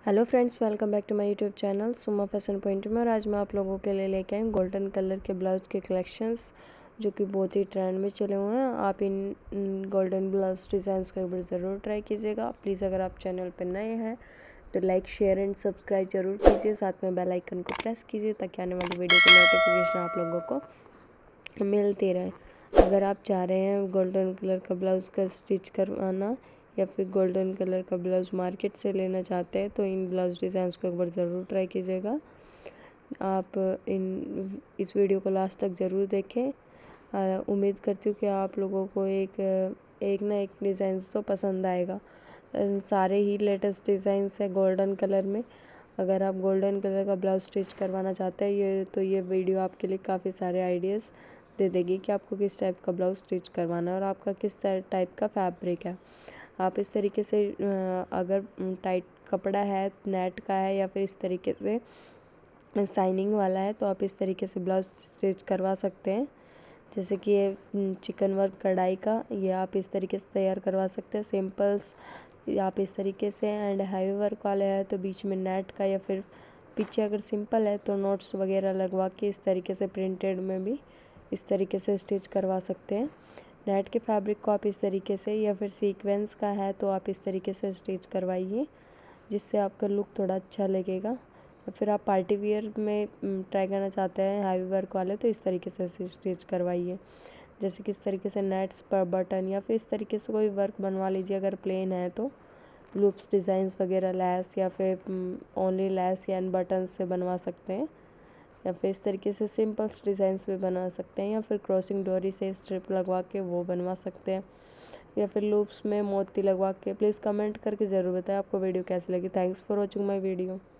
Hello friends, welcome back to my YouTube channel Suma fashion point में। और आज मैं आप लोगों के लिए लेके आई हूँ गोल्डन कलर के ब्लाउज के कलेक्शंस जो कि बहुत ही ट्रेंड में चले हुए हैं। आप इन गोल्डन ब्लाउज डिज़ाइंस को एक बार ज़रूर ट्राई कीजिएगा। प्लीज़ अगर आप चैनल पर नए हैं तो लाइक शेयर एंड सब्सक्राइब जरूर कीजिए, साथ में बेल आइकन को प्रेस कीजिए ताकि आने वाली वीडियो की नोटिफिकेशन आप लोगों को मिलती रहे। अगर आप चाह रहे हैं गोल्डन कलर का ब्लाउज़ का स्टिच करवाना या फिर गोल्डन कलर का ब्लाउज़ मार्केट से लेना चाहते हैं तो इन ब्लाउज़ डिज़ाइंस को एक बार ज़रूर ट्राई कीजिएगा। आप इस वीडियो को लास्ट तक ज़रूर देखें। उम्मीद करती हूँ कि आप लोगों को एक ना एक डिज़ाइन तो पसंद आएगा। सारे ही लेटेस्ट डिज़ाइंस है गोल्डन कलर में। अगर आप गोल्डन कलर का ब्लाउज स्टिच करवाना चाहते हैं ये वीडियो आपके लिए काफ़ी सारे आइडियाज़ दे देगी कि आपको किस टाइप का ब्लाउज स्टिच करवाना है और आपका किस टाइप का फैब्रिक है। आप इस तरीके से अगर टाइट कपड़ा है, नेट का है या फिर इस तरीके से शाइनिंग वाला है तो आप इस तरीके से ब्लाउज स्टिच करवा सकते हैं। जैसे कि ये चिकन वर्क कढ़ाई का, ये आप इस तरीके से तैयार करवा सकते हैं। सिंपल्स आप इस तरीके से, एंड हैवी वर्क वाले हैं तो बीच में नेट का या फिर पीछे अगर सिंपल है तो नोट्स वगैरह लगवा के इस तरीके से प्रिंटेड में भी इस तरीके से स्टिच करवा सकते हैं। नेट के फैब्रिक को आप इस तरीके से, या फिर सीक्वेंस का है तो आप इस तरीके से स्टिच करवाइए जिससे आपका लुक थोड़ा अच्छा लगेगा। या फिर आप पार्टी वियर में ट्राई करना चाहते हैं हैवी वर्क वाले तो इस तरीके से स्टिच करवाइए। जैसे कि इस तरीके से नेट्स पर बटन या फिर इस तरीके से कोई वर्क बनवा लीजिए अगर प्लेन है तो। लूप्स डिज़ाइंस वगैरह लैस या फिर ओनली लैस या बटन से बनवा सकते हैं, या फिर इस तरीके से सिंपल डिज़ाइंस भी बना सकते हैं, या फिर क्रॉसिंग डोरी से स्ट्रिप लगवा के वो बनवा सकते हैं, या फिर लूप्स में मोती लगवा के। प्लीज़ कमेंट करके ज़रूर बताएं आपको वीडियो कैसी लगी। Thanks for watching my video.